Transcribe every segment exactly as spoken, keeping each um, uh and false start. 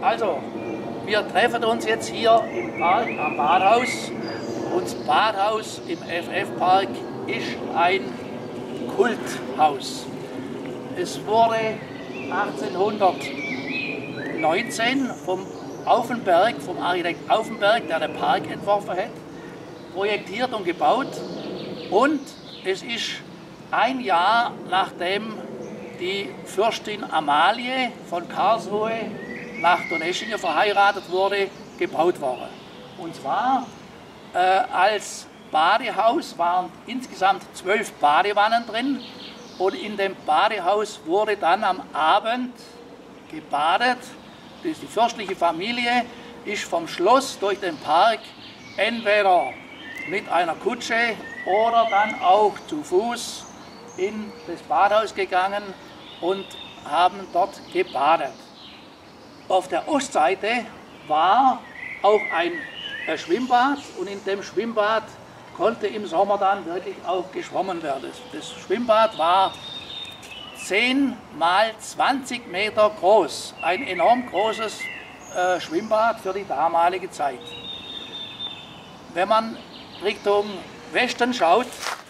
Also, wir treffen uns jetzt hier im Park am Badhaus. Und das Badhaus im F F-Park ist ein Kulthaus. Es wurde achtzehnhundertneunzehn vom Auffenberg, vom Architekt Auffenberg, der den Park entworfen hat, projektiert und gebaut. Und es ist ein Jahr nachdem die Fürstin Amalie von Karlsruhe nach Donaueschingen verheiratet wurde, gebaut worden. Und zwar äh, als Badehaus waren insgesamt zwölf Badewannen drin und in dem Badehaus wurde dann am Abend gebadet. Die fürstliche Familie ist vom Schloss durch den Park entweder mit einer Kutsche oder dann auch zu Fuß in das Badhaus gegangen und haben dort gebadet. Auf der Ostseite war auch ein Schwimmbad und in dem Schwimmbad konnte im Sommer dann wirklich auch geschwommen werden. Das Schwimmbad war zehn mal zwanzig Meter groß, ein enorm großes äh, Schwimmbad für die damalige Zeit. Wenn man Richtung Westen schaut,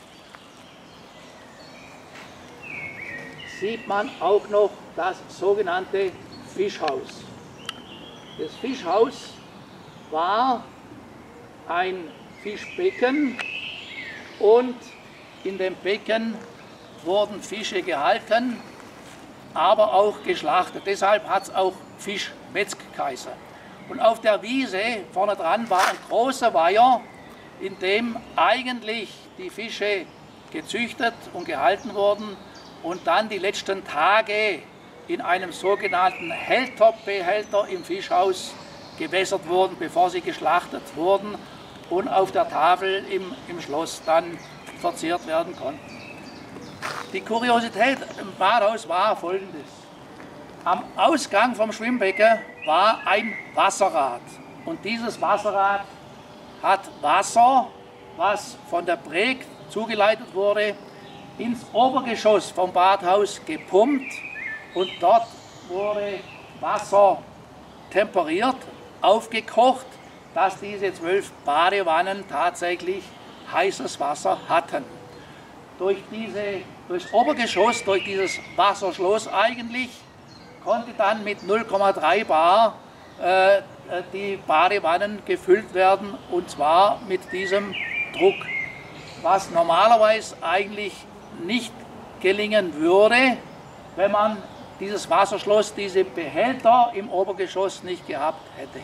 sieht man auch noch das sogenannte Fischhaus. Das Fischhaus war ein Fischbecken und in dem Becken wurden Fische gehalten, aber auch geschlachtet. Deshalb hat es auch Fischmetzg geheißen. Und auf der Wiese vorne dran war ein großer Weiher, in dem eigentlich die Fische gezüchtet und gehalten wurden und dann die letzten Tage in einem sogenannten Helltop-Behälter im Fischhaus gewässert wurden, bevor sie geschlachtet wurden und auf der Tafel im, im Schloss dann verzehrt werden konnten. Die Kuriosität im Badhaus war folgendes. Am Ausgang vom Schwimmbecken war ein Wasserrad und dieses Wasserrad hat Wasser, was von der Breg zugeleitet wurde, ins Obergeschoss vom Badhaus gepumpt und dort wurde Wasser temperiert, aufgekocht, dass diese zwölf Badewannen tatsächlich heißes Wasser hatten. Durch diese, durchs Obergeschoss, durch dieses Wasserschloss eigentlich, konnte dann mit null Komma drei Bar äh, die Badewannen gefüllt werden und zwar mit diesem Druck, was normalerweise eigentlich nicht gelingen würde, wenn man dieses Wasserschloss, diese Behälter im Obergeschoss nicht gehabt hätte.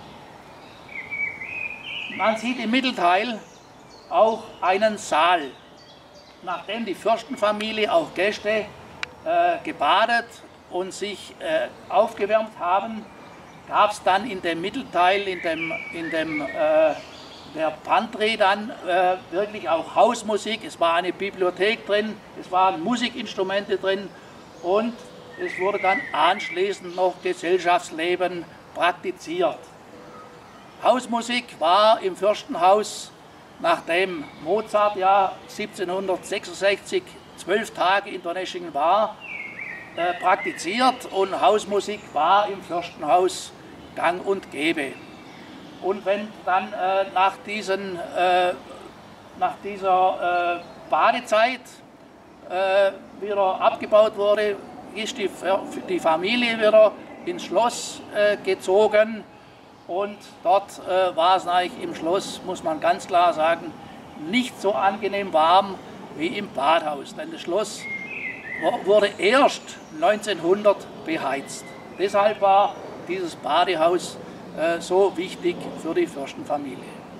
Man sieht im Mittelteil auch einen Saal. Nachdem die Fürstenfamilie, auch Gäste, äh, gebadet und sich äh, aufgewärmt haben, gab es dann in dem Mittelteil, in dem, in dem äh, der Pantry dann äh, wirklich auch Hausmusik. Es war eine Bibliothek drin, es waren Musikinstrumente drin und es wurde dann anschließend noch Gesellschaftsleben praktiziert. Hausmusik war im Fürstenhaus, nachdem Mozart ja siebzehnhundertsechsundsechzig zwölf Tage in Donaueschingen war, äh, praktiziert und Hausmusik war im Fürstenhaus gang und gäbe. Und wenn dann äh, nach, diesen, äh, nach dieser äh, Badezeit äh, wieder abgebaut wurde, ist die, die Familie wieder ins Schloss äh, gezogen und dort äh, war es eigentlich im Schloss, muss man ganz klar sagen, nicht so angenehm warm wie im Badhaus, denn das Schloss wurde erst neunzehnhundert beheizt. Deshalb war dieses Badehaus äh, so wichtig für die Fürstenfamilie.